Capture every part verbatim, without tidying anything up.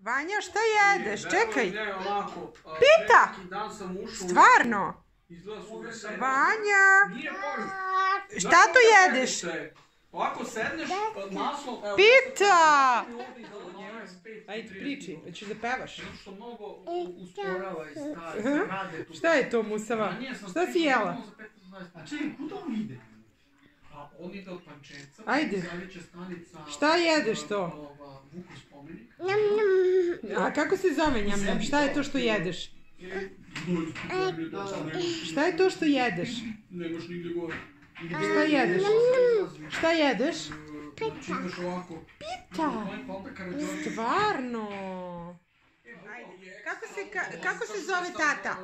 Vanja, šta jedeš? Čekaj. Pita! Stvarno? Vanja! Šta tu jedeš? Pita! Ajde, priči. Hoćeš da pevaš? Šta je to, Musava? Šta si jela? Ajde. Šta jedeš to? A kako se zove njam njam? Šta je to što jedeš? Šta je to što jedeš? Šta jedeš? Šta jedeš? Pita. Pita. Stvarno. Kako se, kako se zove tata?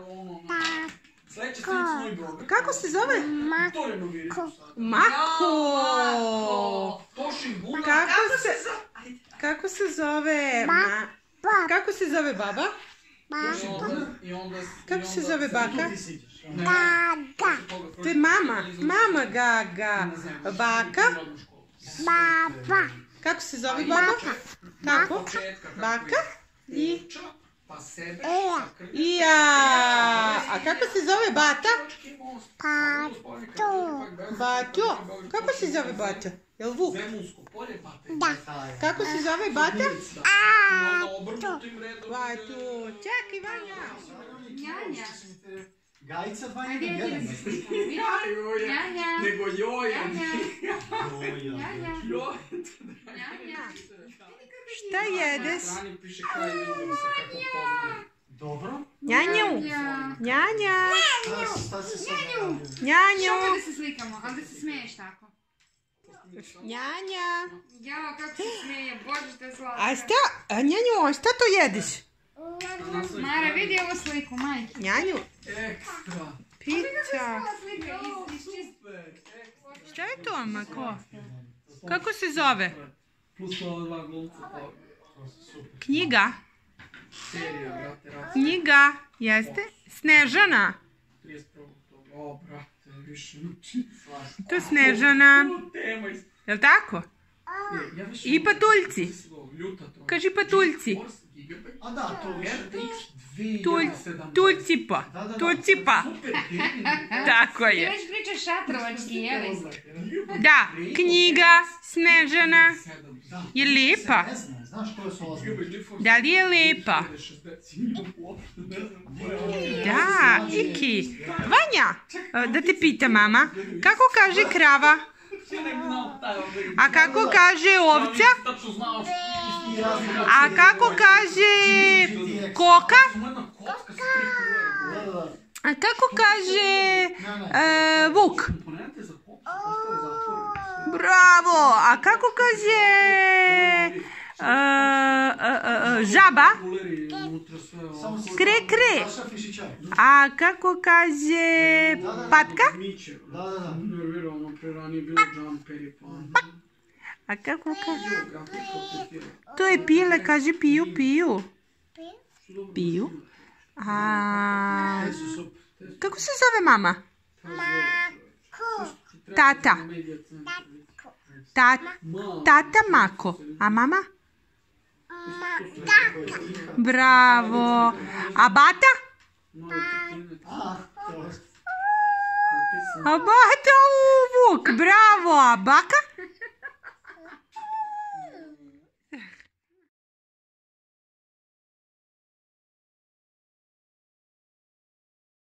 Kako se zove? Mako. Mako. Kako se, kako se zove? Kako se zove baba? Kako se zove baka? Gaga. To je mama. Mama Gaga. Baka? Baba. Kako se zove baba? Kako? Baka? I? Ija. A kako se zove bata? Bato. Bato. Kako se zove bata? Jel Vuk? Da. Kako se zove bata? Ato. Bato. Čekaj, Vanja. Njanja. Gajica dva jedan jedan. Njanja. Nego joja. Njanja. Šta jedeš? Dobro. Njanju. Njanja. Njanju. Što da se slikamo, ali da se smiješ tako. Njanja. Jao, kako se smije, bože što je slatka. A šta? Njanju, a šta to jedeš? Mara, vidi ovu sliku, majke. Njanju. Ekstra. Pita. Šta je to, Mako? Kako se zove? Plus ova dva glumca. Knjiga. Serija, brate, racija. Knjiga. Jeste? Snežana. trideset prvog O, brate, više uči. To je Snežana. Tema iz... Jel tako? I patuljci. Kaži patuljci. A da, to više. Tuljcipa. Tuljcipa. Tako Ti je. već pričaš šatrovački, jeli? Da, knjiga, Snežana. Je lijepa? Ne znam, znaš koje su ozbiljne? Da li je lijepa? Da, Iki. Vanja, da te pita mama, kako kaže krava? A kako kaže ovca? A kako kaže koka? A kako kaže e, vuk? Bravo! A kako kaže e, e, e, žaba? Kre, kre. A kako kaže patka? Da, da, da. A kako kaže? To je pile, kaže piju, piju. Piju. A kako se zove mama? Tata. Ta, tata Mako. A mama? Bravo. A bata? A bata Vuk. Bravo. A baka?